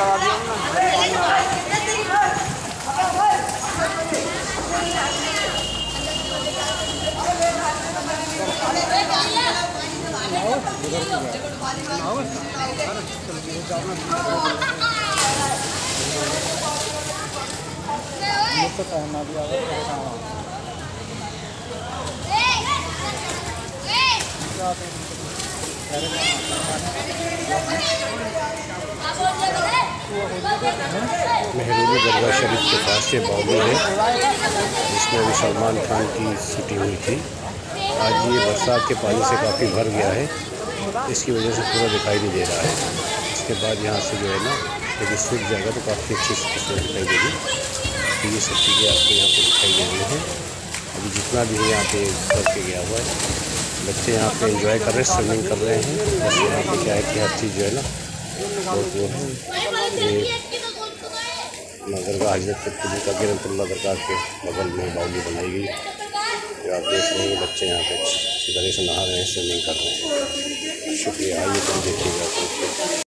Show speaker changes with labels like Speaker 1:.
Speaker 1: मेहरूनी दरगाह शरीफ के पास ये बावली है जिसमें अभी सलमान खान की शूटिंग हुई थी। आज ये बरसात के पानी से काफ़ी भर गया है, इसकी वजह से पूरा दिखाई नहीं दे रहा है। इसके बाद यहाँ से जो है ना यदि सूख जाएगा तो काफ़ी अच्छी तस्वीर दिखाई देगी। तो ये सब चीज़ें आपको यहाँ पे दिखाई दे रही हैं। अभी जितना भी है यहाँ पे करके गया हुआ है, बच्चे यहाँ पे एंजॉय कर रहे हैं, स्विमिंग कर रहे हैं। बस यहाँ पे क्या है कि हर चीज़ जो है ना बहुत वो है। ये दरगाह हजरत क़ुद्दुस दरगाह के बगल में बावली बनाई गई। जो आप देख रहे हैं बच्चे यहाँ पे अच्छी तरह से नहा रहे हैं, स्विमिंग कर रहे हैं। शुक्रिया, आइए तुम देखिएगा।